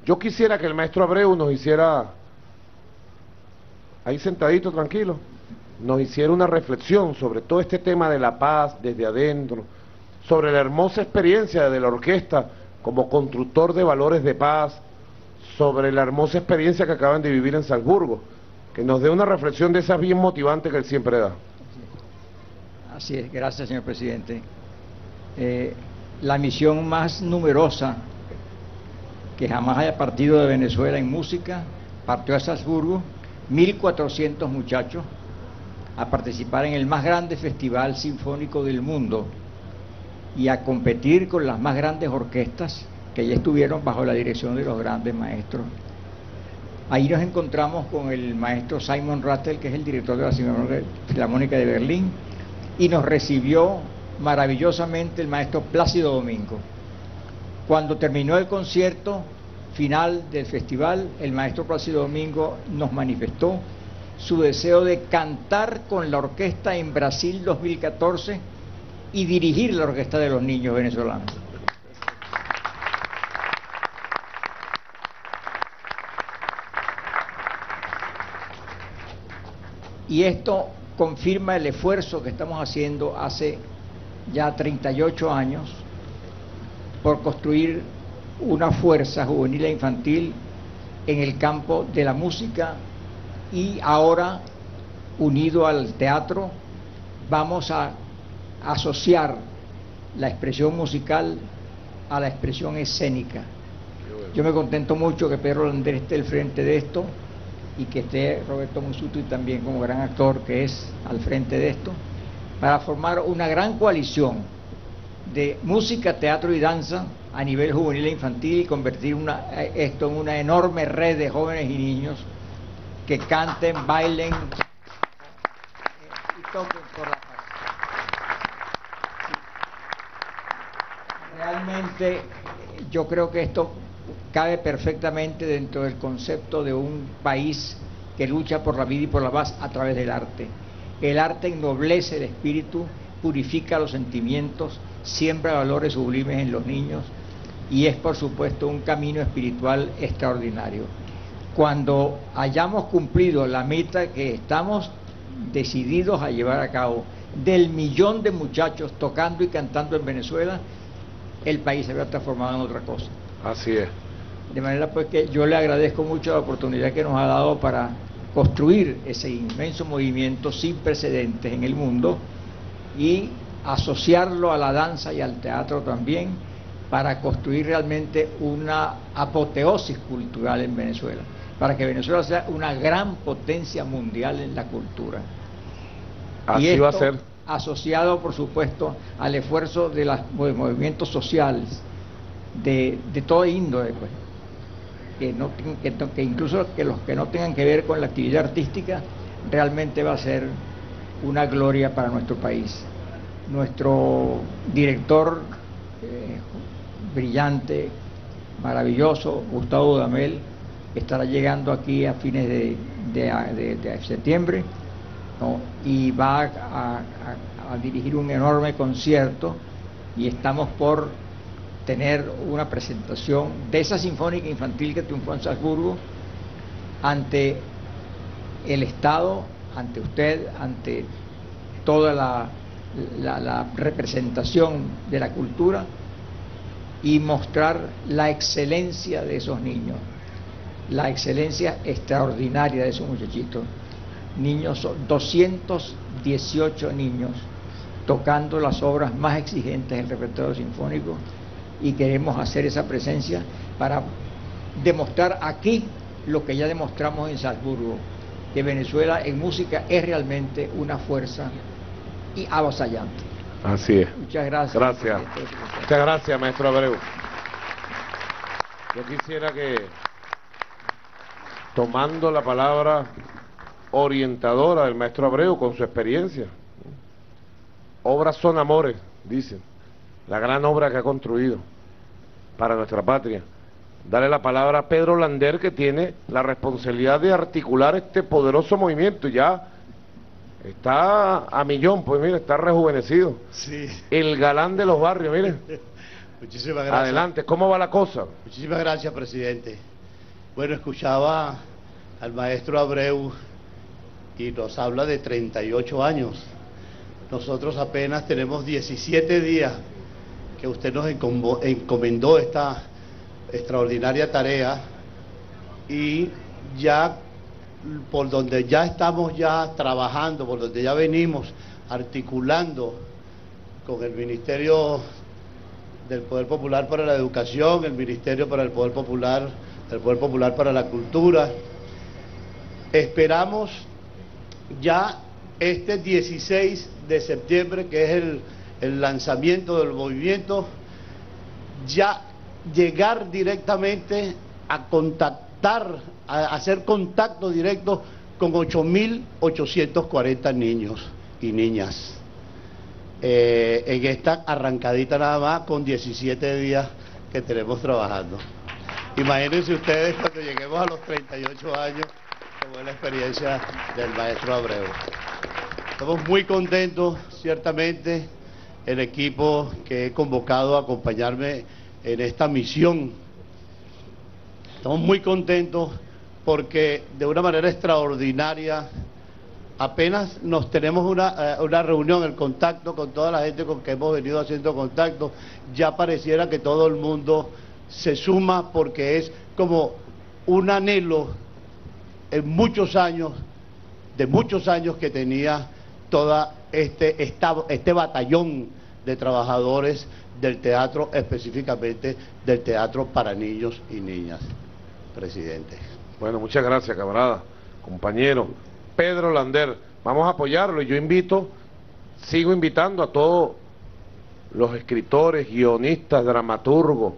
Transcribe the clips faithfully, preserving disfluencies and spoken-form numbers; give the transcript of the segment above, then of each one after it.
Yo quisiera que el maestro Abreu nos hiciera, ahí sentadito, tranquilo, nos hiciera una reflexión sobre todo este tema de la paz desde adentro, sobre la hermosa experiencia de la orquesta como constructor de valores de paz, sobre la hermosa experiencia que acaban de vivir en Salzburgo, que nos dé una reflexión de esas bien motivantes que él siempre da. Así es, gracias, señor presidente. Eh, la misión más numerosa que jamás haya partido de Venezuela en música partió a Salzburgo, mil cuatrocientos muchachos, a participar en el más grande festival sinfónico del mundo y a competir con las más grandes orquestas que ya estuvieron bajo la dirección de los grandes maestros. Ahí nos encontramos con el maestro Simon Rattle, que es el director de la Filarmónica de Berlín, y nos recibió maravillosamente el maestro Plácido Domingo. Cuando terminó el concierto final del festival, el maestro Plácido Domingo nos manifestó su deseo de cantar con la orquesta en Brasil dos mil catorce y dirigir la orquesta de los niños venezolanos. Y esto confirma el esfuerzo que estamos haciendo hace ya treinta y ocho años por construir una fuerza juvenil e infantil en el campo de la música, y ahora, unido al teatro, vamos a asociar la expresión musical a la expresión escénica. Yo me contento mucho que Pedro Lander esté al frente de esto y que esté Roberto Musuti también como gran actor que es al frente de esto, para formar una gran coalición de música, teatro y danza a nivel juvenil e infantil y convertir una, esto en una enorme red de jóvenes y niños que canten, bailen y toquen por la paz. Realmente yo creo que esto cabe perfectamente dentro del concepto de un país que lucha por la vida y por la paz a través del arte. El arte ennoblece el espíritu, purifica los sentimientos, siembra valores sublimes en los niños y es, por supuesto, un camino espiritual extraordinario. Cuando hayamos cumplido la meta que estamos decididos a llevar a cabo del millón de muchachos tocando y cantando en Venezuela, el país se habrá transformado en otra cosa. Así es. De manera pues que yo le agradezco mucho la oportunidad que nos ha dado para construir ese inmenso movimiento sin precedentes en el mundo y asociarlo a la danza y al teatro también para construir realmente una apoteosis cultural en Venezuela, para que Venezuela sea una gran potencia mundial en la cultura. Así y esto, va a ser. Asociado, por supuesto, al esfuerzo de los movimientos sociales de, de toda índole, pues, que, no, que, que incluso que los que no tengan que ver con la actividad artística, realmente va a ser una gloria para nuestro país. Nuestro director eh, brillante, maravilloso, Gustavo Dudamel, estará llegando aquí a fines de, de, de, de septiembre, ¿no? Y va a, a, a dirigir un enorme concierto y estamos por tener una presentación de esa sinfónica infantil que triunfó en Salzburgo ante el Estado, ante usted, ante toda la, la, la representación de la cultura y mostrar la excelencia de esos niños, la excelencia extraordinaria de esos muchachitos. Niños, doscientos dieciocho niños tocando las obras más exigentes del repertorio sinfónico, y queremos hacer esa presencia para demostrar aquí lo que ya demostramos en Salzburgo, que Venezuela en música es realmente una fuerza y avasallante. Así es. Muchas gracias. Gracias. Muchas gracias, maestro Abreu. Yo quisiera que, tomando la palabra orientadora del maestro Abreu con su experiencia, obras son amores, dicen, la gran obra que ha construido para nuestra patria. Darle la palabra a Pedro Lander, que tiene la responsabilidad de articular este poderoso movimiento. Ya está a millón, pues mire, está rejuvenecido. Sí. El galán de los barrios, miren. Muchísimas gracias. Adelante, ¿cómo va la cosa? Muchísimas gracias, presidente. Bueno, escuchaba al maestro Abreu y nos habla de treinta y ocho años. Nosotros apenas tenemos diecisiete días que usted nos encomendó esta extraordinaria tarea y ya por donde ya estamos ya trabajando, por donde ya venimos articulando con el Ministerio del Poder Popular para la Educación, el Ministerio para el Poder Popular, el Poder Popular para la Cultura. Esperamos ya este dieciséis de septiembre, que es el, el lanzamiento del movimiento, ya llegar directamente a contactar, a hacer contacto directo con ocho mil ochocientos cuarenta niños y niñas. Eh, en esta arrancadita nada más, con diecisiete días que tenemos trabajando. Imagínense ustedes cuando lleguemos a los treinta y ocho años, como es la experiencia del maestro Abreu. Estamos muy contentos, ciertamente, el equipo que he convocado a acompañarme en esta misión. Estamos muy contentos porque de una manera extraordinaria, apenas nos tenemos una, una reunión, el contacto con toda la gente con que hemos venido haciendo contacto, ya pareciera que todo el mundo se suma porque es como un anhelo en muchos años, de muchos años que tenía toda este, esta, este batallón de trabajadores del teatro, específicamente del teatro para niños y niñas, presidente. Bueno, muchas gracias, camarada, compañero. Pedro Lander, vamos a apoyarlo y yo invito, sigo invitando a todos los escritores, guionistas, dramaturgos,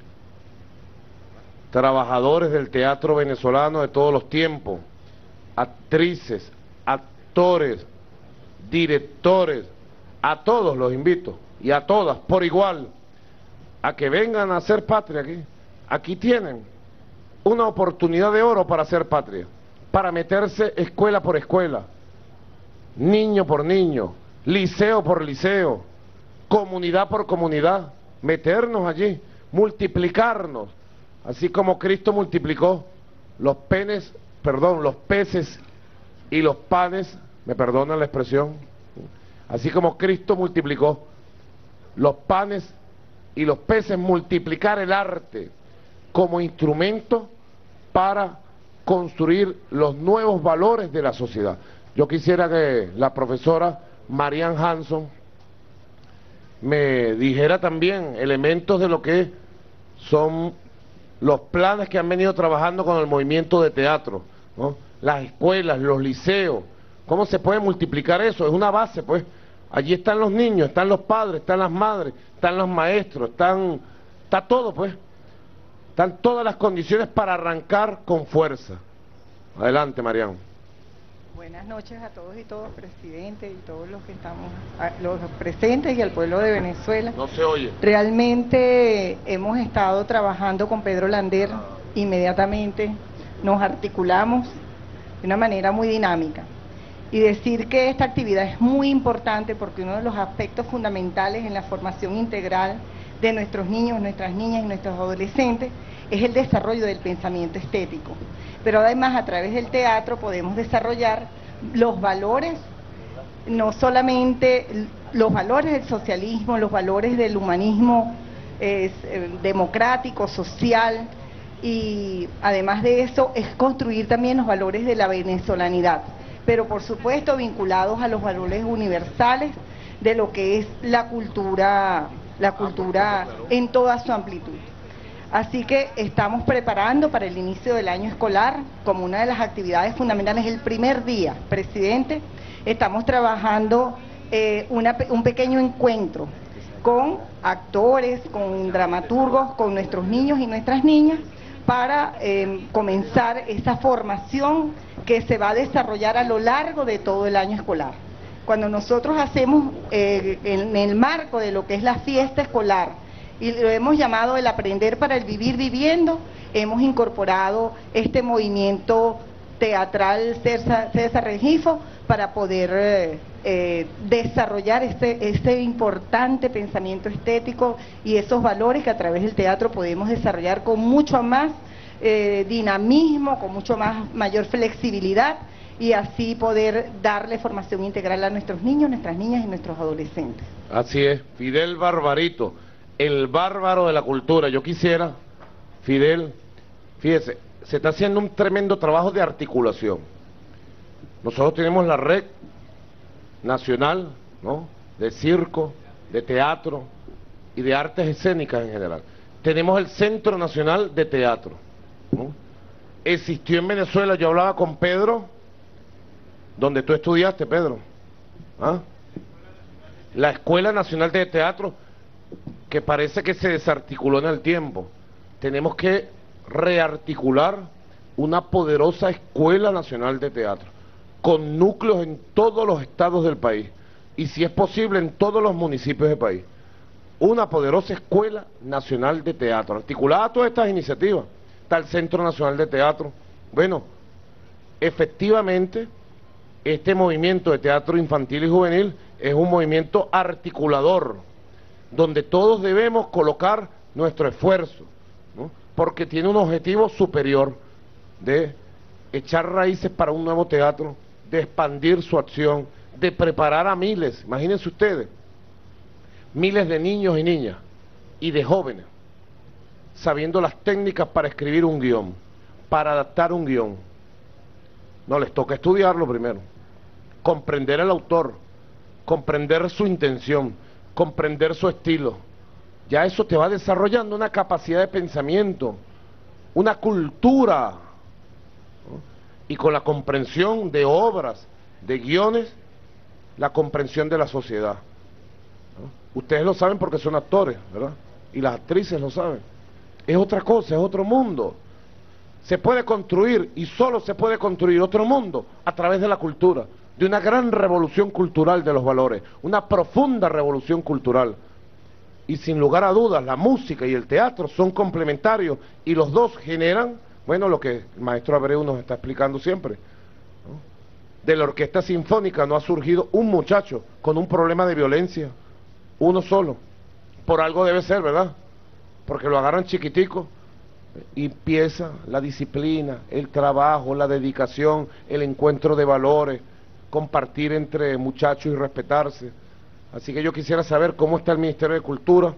trabajadores del teatro venezolano de todos los tiempos, actrices, actores, directores, a todos los invito y a todas por igual a que vengan a hacer patria aquí. Aquí tienen una oportunidad de oro para hacer patria, para meterse escuela por escuela, niño por niño, liceo por liceo, comunidad por comunidad, meternos allí, multiplicarnos, así como Cristo multiplicó los penes, perdón, los peces y los panes, me perdonan la expresión, así como Cristo multiplicó los panes y los peces, multiplicar el arte como instrumento para construir los nuevos valores de la sociedad. Yo quisiera que la profesora Marian Hanson me dijera también elementos de lo que son los planes que han venido trabajando con el movimiento de teatro, ¿no? Las escuelas, los liceos, ¿cómo se puede multiplicar eso? Es una base, pues. Allí están los niños, están los padres, están las madres, están los maestros, están, está todo, pues. Están todas las condiciones para arrancar con fuerza. Adelante, Mariano. Buenas noches a todos y todas, presidente, y todos los que estamos, los presentes y al pueblo de Venezuela. No se oye. Realmente hemos estado trabajando con Pedro Lander, inmediatamente nos articulamos de una manera muy dinámica. Y decir que esta actividad es muy importante porque uno de los aspectos fundamentales en la formación integral de nuestros niños, nuestras niñas y nuestros adolescentes es el desarrollo del pensamiento estético. Pero además a través del teatro podemos desarrollar los valores, no solamente los valores del socialismo, los valores del humanismo eh, democrático, social, y además de eso es construir también los valores de la venezolanidad, pero por supuesto vinculados a los valores universales de lo que es la cultura, la cultura en toda su amplitud. Así que estamos preparando para el inicio del año escolar, como una de las actividades fundamentales, el primer día, presidente, estamos trabajando eh, una, un pequeño encuentro con actores, con dramaturgos, con nuestros niños y nuestras niñas, para eh, comenzar esa formación que se va a desarrollar a lo largo de todo el año escolar. Cuando nosotros hacemos eh, en el marco de lo que es la fiesta escolar, y lo hemos llamado el aprender para el vivir viviendo, hemos incorporado este movimiento teatral César, César Rengifo para poder eh, eh, desarrollar este, este importante pensamiento estético y esos valores que a través del teatro podemos desarrollar con mucho más eh, dinamismo, con mucho más mayor flexibilidad, y así poder darle formación integral a nuestros niños, nuestras niñas y nuestros adolescentes. Así es, Fidel Barbarito, el bárbaro de la cultura. Yo quisiera, Fidel, fíjese, se está haciendo un tremendo trabajo de articulación. Nosotros tenemos la red nacional, ¿no?, de circo, de teatro y de artes escénicas en general. Tenemos el Centro Nacional de Teatro, ¿no? Existió en Venezuela, yo hablaba con Pedro, donde tú estudiaste, Pedro, ¿ah? La Escuela Nacional de Teatro, que parece que se desarticuló en el tiempo. Tenemos que rearticular una poderosa Escuela Nacional de Teatro, con núcleos en todos los estados del país, y si es posible en todos los municipios del país. Una poderosa Escuela Nacional de Teatro, articulada a todas estas iniciativas. Está el Centro Nacional de Teatro. Bueno, efectivamente, este movimiento de teatro infantil y juvenil es un movimiento articulador, donde todos debemos colocar nuestro esfuerzo, ¿no?, porque tiene un objetivo superior de echar raíces para un nuevo teatro, de expandir su acción, de preparar a miles, imagínense ustedes, miles de niños y niñas, y de jóvenes, sabiendo las técnicas para escribir un guión, para adaptar un guión. No, les toca estudiarlo primero, comprender al autor, comprender su intención, comprender su estilo. Ya eso te va desarrollando una capacidad de pensamiento, una cultura, ¿no?, y con la comprensión de obras, de guiones, la comprensión de la sociedad, ¿no? Ustedes lo saben porque son actores, ¿verdad? Y las actrices lo saben. Es otra cosa, es otro mundo. Se puede construir, y solo se puede construir otro mundo a través de la cultura, de una gran revolución cultural de los valores, una profunda revolución cultural. Y sin lugar a dudas, la música y el teatro son complementarios, y los dos generan, bueno, lo que el maestro Abreu nos está explicando siempre, ¿no? De la orquesta sinfónica no ha surgido un muchacho con un problema de violencia, uno solo. Por algo debe ser, ¿verdad? Porque lo agarran chiquitico, y empieza la disciplina, el trabajo, la dedicación, el encuentro de valores, compartir entre muchachos y respetarse. Así que yo quisiera saber cómo está el Ministerio de Cultura,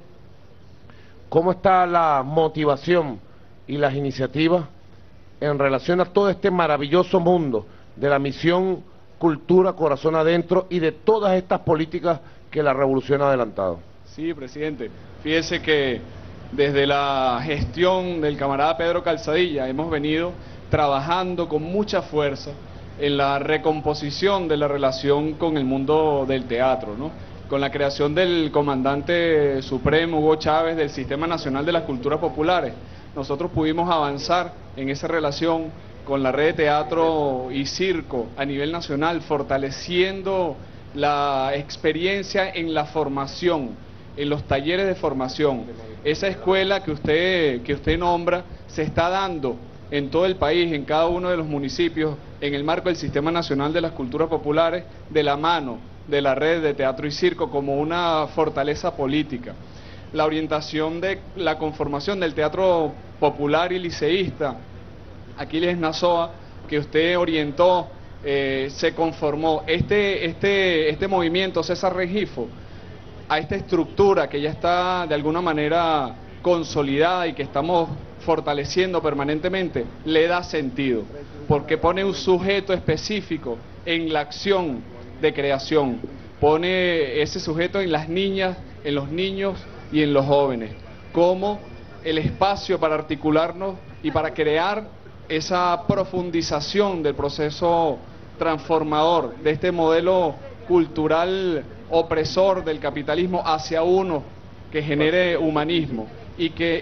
cómo está la motivación y las iniciativas en relación a todo este maravilloso mundo de la misión Cultura Corazón Adentro y de todas estas políticas que la revolución ha adelantado. Sí, presidente. Fíjese que desde la gestión del camarada Pedro Calzadilla hemos venido trabajando con mucha fuerza en la recomposición de la relación con el mundo del teatro, ¿no? Con la creación del comandante supremo Hugo Chávez del Sistema Nacional de las Culturas Populares, nosotros pudimos avanzar en esa relación con la red de teatro y circo a nivel nacional, fortaleciendo la experiencia en la formación, en los talleres de formación. Esa escuela que usted, que usted nombra se está dando en todo el país, en cada uno de los municipios, en el marco del Sistema Nacional de las Culturas Populares, de la mano de la red de teatro y circo como una fortaleza política. La orientación de la conformación del teatro popular y liceísta, Aquiles Nazoa, que usted orientó, eh, se conformó. Este, este, este movimiento, César Regifo, a esta estructura que ya está de alguna manera consolidada y que estamos fortaleciendo permanentemente, le da sentido, porque pone un sujeto específico en la acción de creación, pone ese sujeto en las niñas, en los niños y en los jóvenes, como el espacio para articularnos y para crear esa profundización del proceso transformador de este modelo cultural opresor del capitalismo hacia uno que genere humanismo y que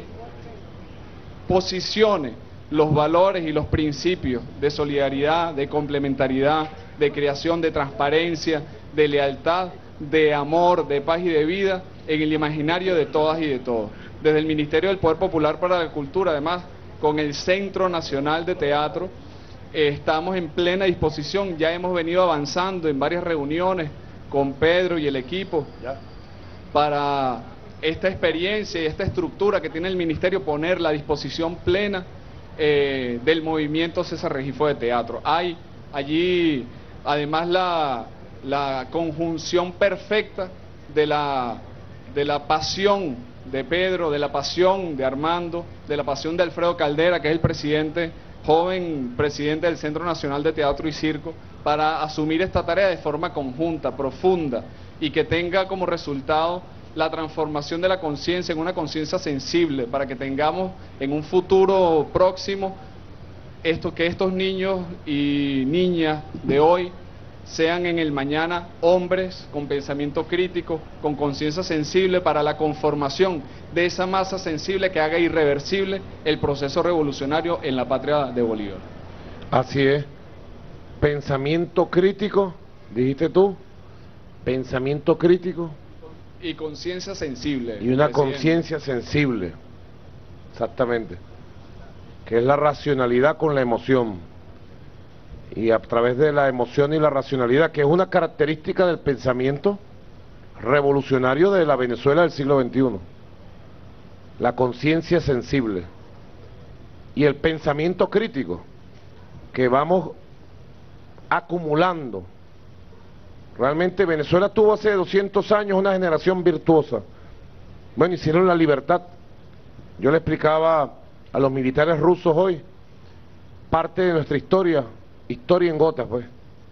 posicione los valores y los principios de solidaridad, de complementariedad, de creación, de transparencia, de lealtad, de amor, de paz y de vida en el imaginario de todas y de todos. Desde el Ministerio del Poder Popular para la Cultura, además, con el Centro Nacional de Teatro, eh, estamos en plena disposición, ya hemos venido avanzando en varias reuniones con Pedro y el equipo Ya. para esta experiencia y esta estructura que tiene el ministerio, ponerla a disposición plena eh, del movimiento César Rengifo de Teatro. Hay allí además la, la conjunción perfecta de la, de la pasión de Pedro, de la pasión de Armando, de la pasión de Alfredo Caldera, que es el presidente, joven presidente del Centro Nacional de Teatro y Circo, para asumir esta tarea de forma conjunta, profunda, y que tenga como resultado la transformación de la conciencia en una conciencia sensible, para que tengamos en un futuro próximo esto, que estos niños y niñas de hoy sean en el mañana hombres con pensamiento crítico, con conciencia sensible para la conformación de esa masa sensible que haga irreversible el proceso revolucionario en la patria de Bolívar. Así es. Pensamiento crítico, dijiste tú, pensamiento crítico Y conciencia sensible. y una presidente. conciencia sensible, exactamente, que es la racionalidad con la emoción, y a través de la emoción y la racionalidad, que es una característica del pensamiento revolucionario de la Venezuela del siglo veintiuno, la conciencia sensible y el pensamiento crítico que vamos acumulando. Realmente Venezuela tuvo hace doscientos años una generación virtuosa. Bueno, hicieron la libertad. Yo le explicaba a los militares rusos hoy parte de nuestra historia, historia en gotas, pues,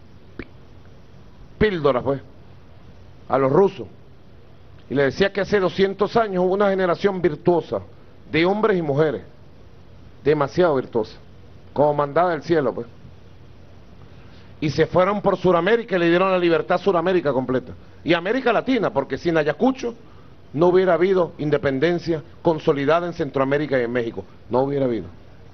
píldoras, pues, a los rusos. Y le decía que hace doscientos años hubo una generación virtuosa de hombres y mujeres, demasiado virtuosa, como mandada del cielo, pues. Y se fueron por Sudamérica y le dieron la libertad a Sudamérica completa. Y América Latina, porque sin Ayacucho no hubiera habido independencia consolidada en Centroamérica y en México. No hubiera habido.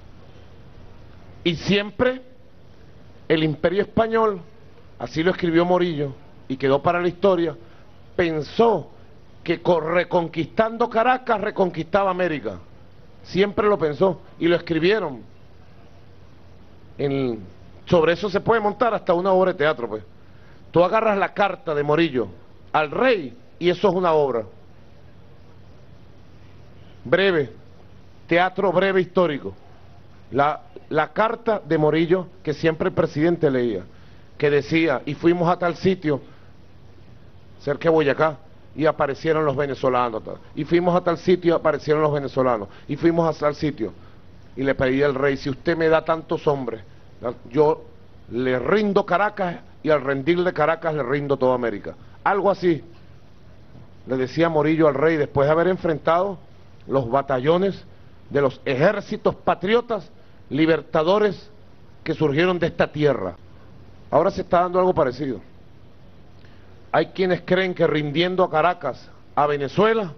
Y siempre el Imperio Español, así lo escribió Morillo, y quedó para la historia, pensó que reconquistando Caracas reconquistaba América. Siempre lo pensó, y lo escribieron. En, sobre eso se puede montar hasta una obra de teatro, pues. Tú agarras la carta de Morillo al rey, y eso es una obra. Breve, teatro breve histórico. La, la carta de Morillo que siempre el presidente leía, que decía, y fuimos a tal sitio, cerca de Boyacá, y aparecieron los venezolanos, y fuimos a tal sitio y aparecieron los venezolanos, y fuimos a tal sitio, y le pedí al rey, si usted me da tantos hombres, yo le rindo Caracas, y al rendirle Caracas le rindo toda América. Algo así le decía Morillo al rey, después de haber enfrentado los batallones de los ejércitos patriotas libertadores que surgieron de esta tierra. Ahora se está dando algo parecido. Hay quienes creen que rindiendo a Caracas, a Venezuela,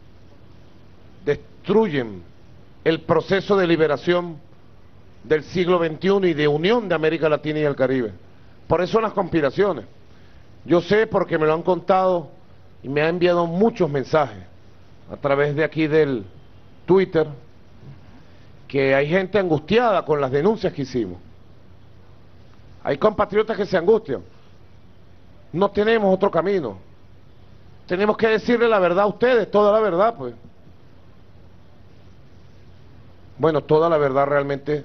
destruyen el proceso de liberación del siglo veintiuno y de unión de América Latina y el Caribe. Por eso las conspiraciones. Yo sé, porque me lo han contado y me han enviado muchos mensajes a través de aquí del Twitter, que hay gente angustiada con las denuncias que hicimos. Hay compatriotas que se angustian. No tenemos otro camino. Tenemos que decirle la verdad a ustedes, toda la verdad, pues. Bueno, toda la verdad realmente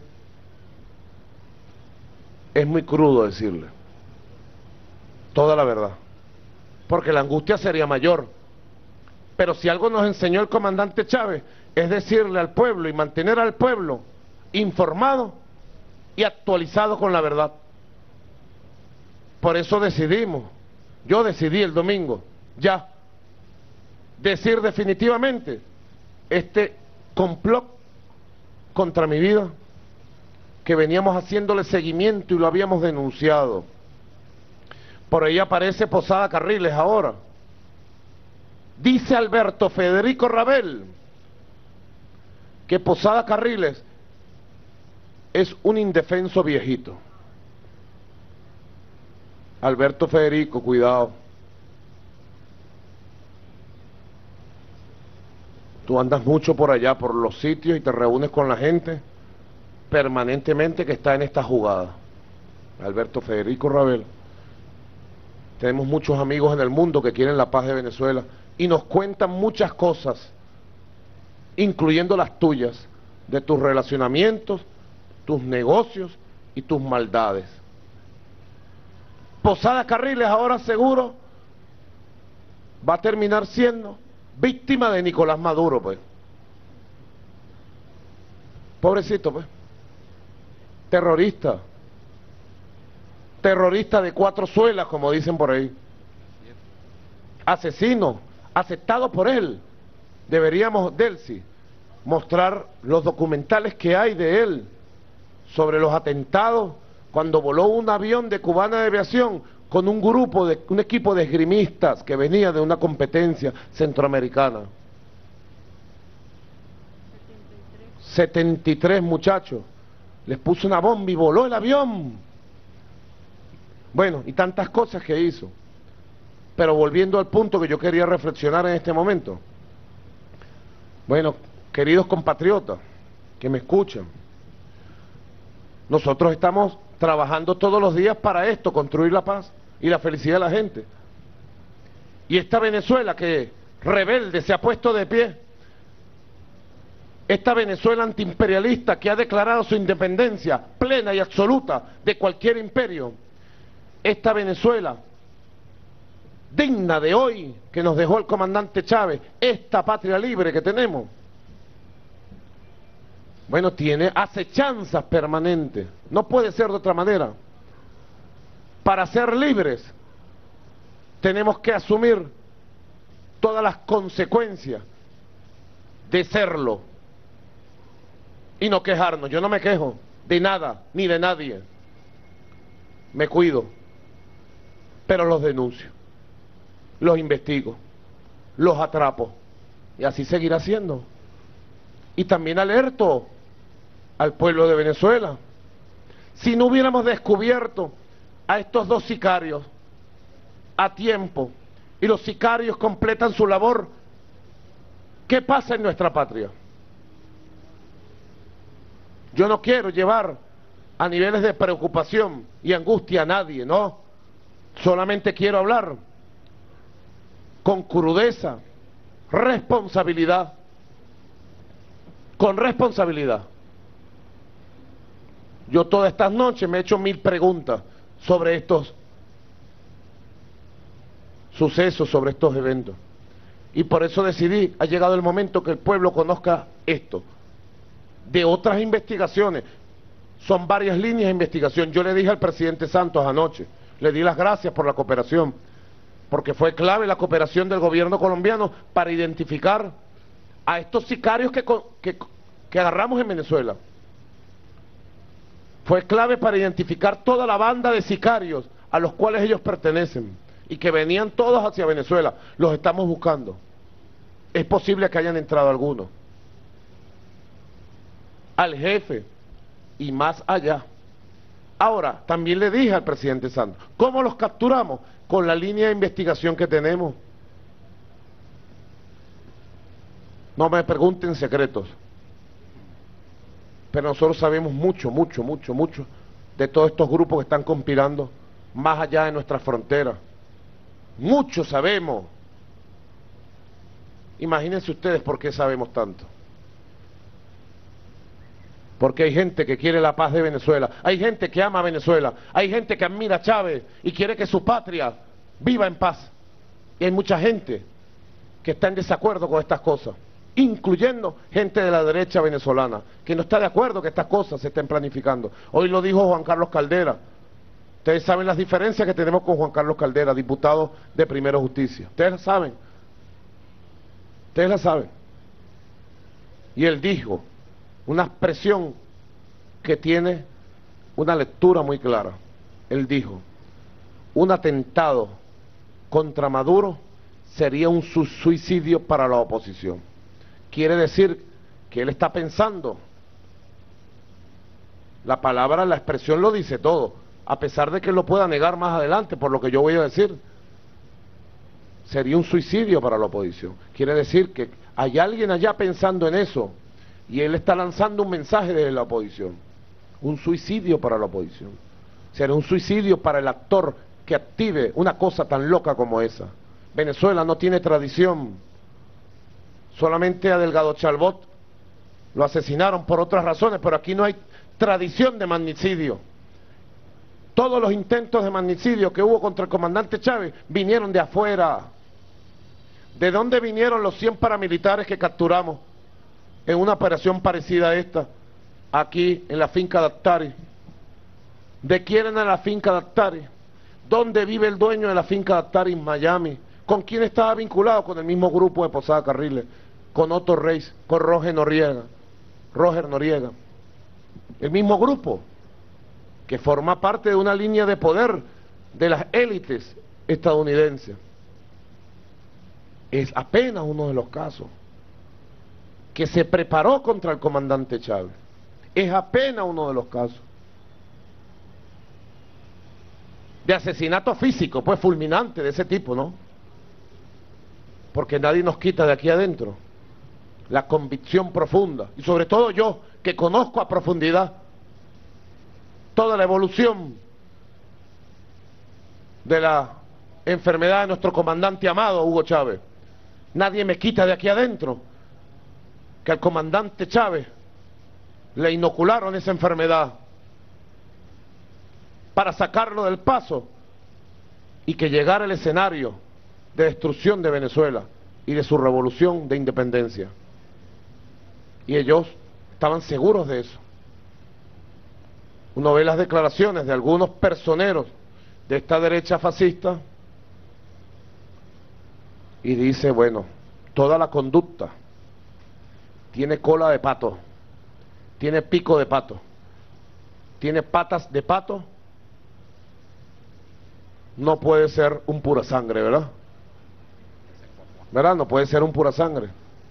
es muy crudo decirle. Toda la verdad. Porque la angustia sería mayor. Pero si algo nos enseñó el comandante Chávez, es decirle al pueblo y mantener al pueblo informado y actualizado con la verdad. Por eso decidimos, yo decidí el domingo, ya, decir definitivamente este complot contra mi vida, que veníamos haciéndole seguimiento y lo habíamos denunciado. Por ahí aparece Posada Carriles ahora. Dice Alberto Federico Rabel que Posada Carriles es un indefenso viejito. Alberto Federico, cuidado. Tú andas mucho por allá, por los sitios, y te reúnes con la gente, permanentemente que está en esta jugada. Alberto Federico Ravelo. Tenemos muchos amigos en el mundo que quieren la paz de Venezuela y nos cuentan muchas cosas, incluyendo las tuyas, de tus relacionamientos, tus negocios y tus maldades. Posada Carriles ahora seguro va a terminar siendo víctima de Nicolás Maduro, pues. Pobrecito, pues. Terrorista. Terrorista de cuatro suelas, como dicen por ahí. Asesino, aceptado por él. Deberíamos, Delcy, mostrar los documentales que hay de él sobre los atentados cuando voló un avión de Cubana de Aviación con un grupo, de un equipo de esgrimistas que venía de una competencia centroamericana. setenta y tres muchachos, les puso una bomba y voló el avión. Bueno, y tantas cosas que hizo. Pero volviendo al punto que yo quería reflexionar en este momento. Bueno, queridos compatriotas que me escuchan, nosotros estamos trabajando todos los días para esto, construir la paz y la felicidad de la gente. Y esta Venezuela que rebelde se ha puesto de pie, esta Venezuela antiimperialista que ha declarado su independencia plena y absoluta de cualquier imperio, esta Venezuela digna de hoy que nos dejó el comandante Chávez, esta patria libre que tenemos, bueno, tiene acechanzas permanentes, no puede ser de otra manera. Para ser libres tenemos que asumir todas las consecuencias de serlo y no quejarnos. Yo no me quejo de nada ni de nadie, me cuido, pero los denuncio, los investigo, los atrapo y así seguirá siendo. Y también alerto al pueblo de Venezuela. Si no hubiéramos descubierto a estos dos sicarios a tiempo y los sicarios completan su labor, ¿qué pasa en nuestra patria? Yo no quiero llevar a niveles de preocupación y angustia a nadie, no. Solamente quiero hablar con crudeza, responsabilidad, con responsabilidad. Yo todas estas noches me he hecho mil preguntas sobre estos sucesos, sobre estos eventos. Y por eso decidí, ha llegado el momento que el pueblo conozca esto. De otras investigaciones, son varias líneas de investigación. Yo le dije al presidente Santos anoche, le di las gracias por la cooperación, porque fue clave la cooperación del gobierno colombiano para identificar a estos sicarios que, que, que agarramos en Venezuela. Fue clave para identificar toda la banda de sicarios a los cuales ellos pertenecen y que venían todos hacia Venezuela. Los estamos buscando. Es posible que hayan entrado algunos. Al jefe y más allá. Ahora, también le dije al presidente Santos, ¿cómo los capturamos? Con la línea de investigación que tenemos. No me pregunten secretos. Pero nosotros sabemos mucho, mucho, mucho, mucho de todos estos grupos que están conspirando más allá de nuestras fronteras. Mucho sabemos. Imagínense ustedes por qué sabemos tanto. Porque hay gente que quiere la paz de Venezuela, hay gente que ama a Venezuela, hay gente que admira a Chávez y quiere que su patria viva en paz. Y hay mucha gente que está en desacuerdo con estas cosas, incluyendo gente de la derecha venezolana, que no está de acuerdo que estas cosas se estén planificando. Hoy lo dijo Juan Carlos Caldera. Ustedes saben las diferencias que tenemos con Juan Carlos Caldera, diputado de Primera Justicia. Ustedes las saben. Ustedes las saben. Y él dijo una expresión que tiene una lectura muy clara. Él dijo, un atentado contra Maduro sería un suicidio para la oposición. Quiere decir que él está pensando, la palabra, la expresión lo dice todo, a pesar de que él lo pueda negar más adelante por lo que yo voy a decir, sería un suicidio para la oposición. Quiere decir que hay alguien allá pensando en eso, y él está lanzando un mensaje desde la oposición. un suicidio para la oposición. Será un suicidio para el actor que active una cosa tan loca como esa. Venezuela no tiene tradición. Solamente a Delgado Chalbot lo asesinaron por otras razones, pero aquí no hay tradición de magnicidio. Todos los intentos de magnicidio que hubo contra el comandante Chávez vinieron de afuera. ¿De dónde vinieron los cien paramilitares que capturamos en una operación parecida a esta, aquí en la finca de Actari? ¿De quién era la finca de Actari? ¿Dónde vive el dueño de la finca de Actari en Miami? ¿Con quién estaba vinculado? Con el mismo grupo de Posada Carriles, con Otto Reis, con Roger Noriega, Roger Noriega. El mismo grupo que forma parte de una línea de poder de las élites estadounidenses. Es apenas uno de los casos que se preparó contra el comandante Chávez. Es apenas uno de los casos de asesinato físico, pues fulminante de ese tipo, ¿no? Porque nadie nos quita de aquí adentro la convicción profunda, y sobre todo yo, que conozco a profundidad toda la evolución de la enfermedad de nuestro comandante amado Hugo Chávez. Nadie me quita de aquí adentro que al comandante Chávez le inocularon esa enfermedad para sacarlo del paso y que llegara el escenario de destrucción de Venezuela y de su revolución de independencia. Y ellos estaban seguros de eso. Uno ve las declaraciones de algunos personeros de esta derecha fascista y dice, bueno, toda la conducta tiene cola de pato, tiene pico de pato, tiene patas de pato, no puede ser un pura sangre, ¿verdad? ¿Verdad? No puede ser un pura sangre.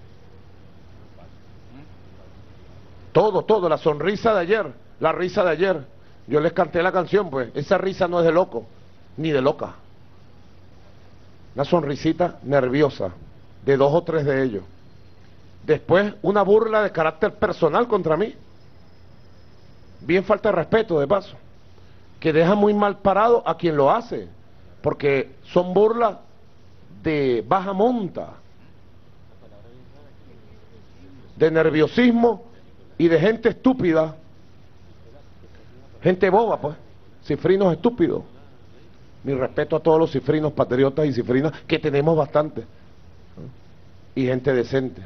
Todo, todo, la sonrisa de ayer, la risa de ayer. Yo les canté la canción, pues, esa risa no es de loco, ni de loca. Una sonrisita nerviosa, de dos o tres de ellos. Después, una burla de carácter personal contra mí. Bien falta de respeto, de paso. Que deja muy mal parado a quien lo hace, porque son burlas de baja monta, de nerviosismo y de gente estúpida, gente boba, pues, cifrinos estúpidos. Mi respeto a todos los cifrinos, patriotas y cifrinas, que tenemos bastante, y gente decente.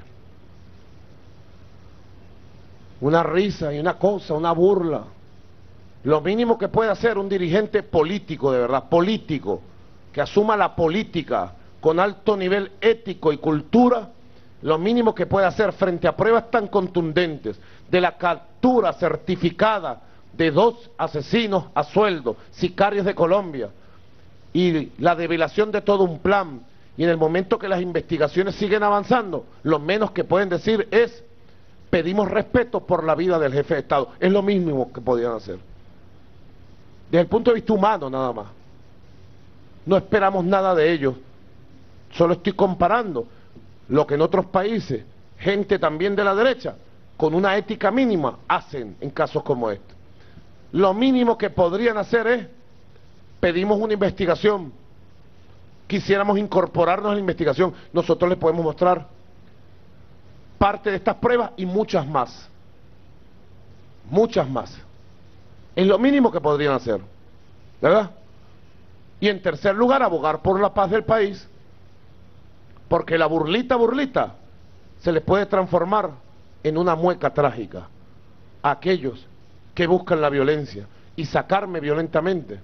Una risa y una cosa, una burla. Lo mínimo que puede hacer un dirigente político, de verdad, político, que asuma la política con alto nivel ético y cultura, lo mínimo que puede hacer frente a pruebas tan contundentes de la captura certificada de dos asesinos a sueldo, sicarios de Colombia, y la develación de todo un plan, y en el momento que las investigaciones siguen avanzando, lo menos que pueden decir es: pedimos respeto por la vida del jefe de Estado. Es lo mínimo que podían hacer. Desde el punto de vista humano, nada más. No esperamos nada de ellos. Solo estoy comparando lo que en otros países, gente también de la derecha, con una ética mínima, hacen en casos como este. Lo mínimo que podrían hacer es: pedimos una investigación. Quisiéramos incorporarnos a la investigación. Nosotros les podemos mostrar parte de estas pruebas y muchas más. Muchas más. Es lo mínimo que podrían hacer, ¿verdad? Y en tercer lugar, abogar por la paz del país, porque la burlita, burlita, se les puede transformar en una mueca trágica a aquellos que buscan la violencia y sacarme violentamente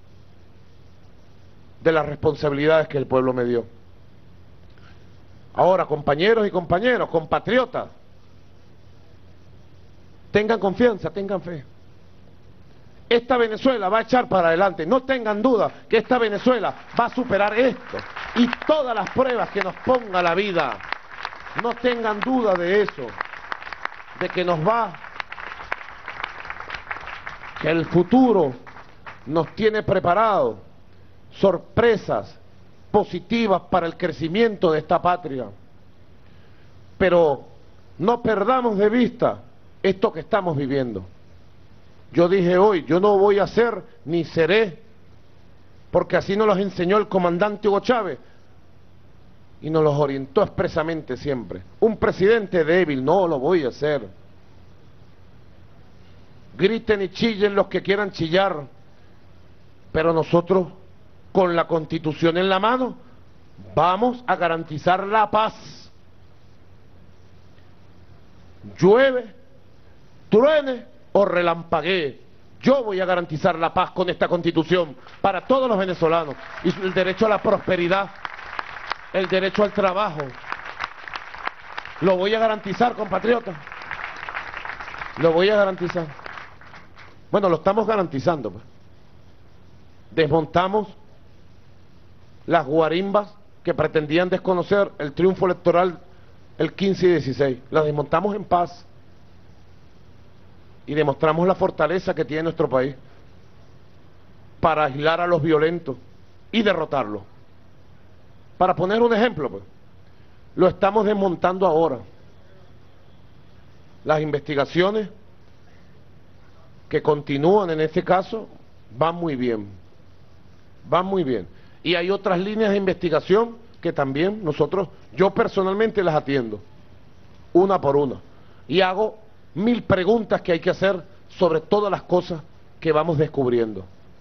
de las responsabilidades que el pueblo me dio. Ahora, compañeros y compañeras, compatriotas, tengan confianza, tengan fe. Esta Venezuela va a echar para adelante, no tengan duda que esta Venezuela va a superar esto y todas las pruebas que nos ponga la vida. No tengan duda de eso, de que nos va, que el futuro nos tiene preparado sorpresas positivas para el crecimiento de esta patria. Pero no perdamos de vista esto que estamos viviendo. Yo dije hoy, yo no voy a ser ni seré, porque así nos los enseñó el comandante Hugo Chávez y nos los orientó expresamente siempre. Un presidente débil, no lo voy a hacer. Griten y chillen los que quieran chillar, pero nosotros, con la Constitución en la mano, vamos a garantizar la paz. Llueve, truene o relampaguee, yo voy a garantizar la paz con esta Constitución para todos los venezolanos, y el derecho a la prosperidad, el derecho al trabajo. Lo voy a garantizar, compatriotas. Lo voy a garantizar. Bueno, lo estamos garantizando, pues. Desmontamos las guarimbas que pretendían desconocer el triunfo electoral el quince y dieciséis. Las desmontamos en paz y demostramos la fortaleza que tiene nuestro país para aislar a los violentos y derrotarlos. Para poner un ejemplo, pues, lo estamos desmontando ahora. Las investigaciones que continúan en este caso van muy bien, van muy bien. Y hay otras líneas de investigación que también nosotros, yo personalmente las atiendo, una por una, y hago mil preguntas que hay que hacer sobre todas las cosas que vamos descubriendo.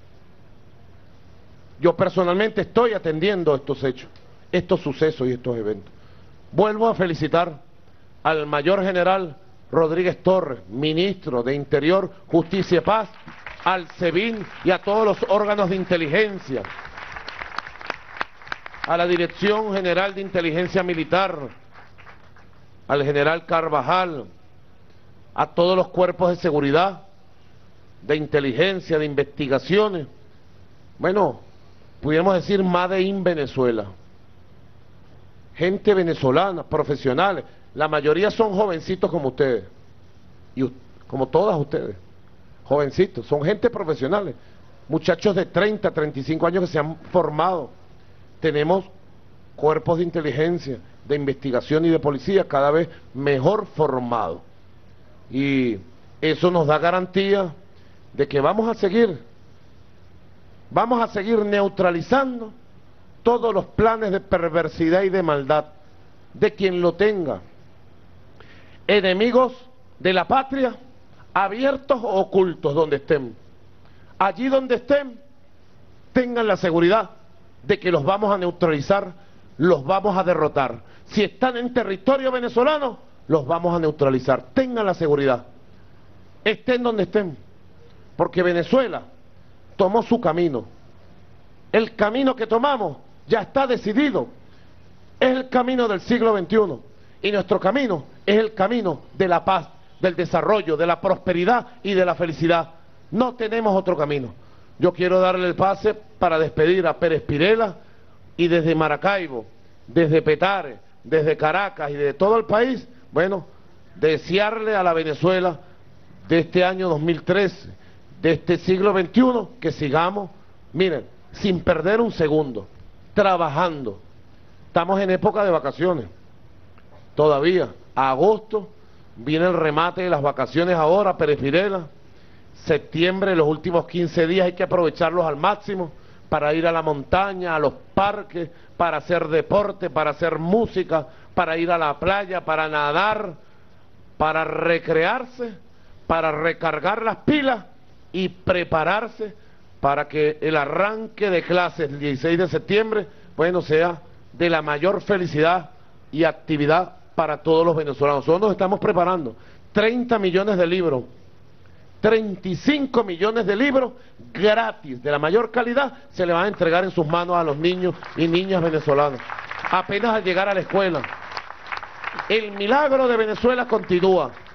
Yo personalmente estoy atendiendo estos hechos, estos sucesos y estos eventos. Vuelvo a felicitar al mayor general Rodríguez Torres, ministro de Interior, Justicia y Paz, al SEBIN y a todos los órganos de inteligencia, a la Dirección General de Inteligencia Militar, al general Carvajal, a todos los cuerpos de seguridad, de inteligencia, de investigaciones. Bueno, pudiéramos decir Made in Venezuela. Gente venezolana, profesionales, la mayoría son jovencitos como ustedes, y como todas ustedes, jovencitos, son gente profesionales, muchachos de treinta, treinta y cinco años que se han formado. Tenemos cuerpos de inteligencia, de investigación y de policía cada vez mejor formados. Y eso nos da garantía de que vamos a seguir, vamos a seguir neutralizando todos los planes de perversidad y de maldad de quien lo tenga. Enemigos de la patria, abiertos o ocultos, donde estén. Allí donde estén, tengan la seguridad de que los vamos a neutralizar, los vamos a derrotar. Si están en territorio venezolano, los vamos a neutralizar. Tengan la seguridad. Estén donde estén. Porque Venezuela tomó su camino. El camino que tomamos ya está decidido. Es el camino del siglo veintiuno. Y nuestro camino es el camino de la paz, del desarrollo, de la prosperidad y de la felicidad. No tenemos otro camino. Yo quiero darle el pase para despedir a Pérez Pirela y desde Maracaibo, desde Petare, desde Caracas y de todo el país, bueno, desearle a la Venezuela de este año dos mil trece, de este siglo veintiuno, que sigamos, miren, sin perder un segundo, trabajando. Estamos en época de vacaciones, todavía, a agosto, viene el remate de las vacaciones ahora, Pérez Pirela. Septiembre, los últimos quince días hay que aprovecharlos al máximo para ir a la montaña, a los parques, para hacer deporte, para hacer música, para ir a la playa, para nadar, para recrearse, para recargar las pilas y prepararse para que el arranque de clases el dieciséis de septiembre, bueno, sea de la mayor felicidad y actividad para todos los venezolanos. Nosotros nos estamos preparando treinta millones de libros, treinta y cinco millones de libros gratis, de la mayor calidad, se le van a entregar en sus manos a los niños y niñas venezolanos, apenas al llegar a la escuela. El milagro de Venezuela continúa.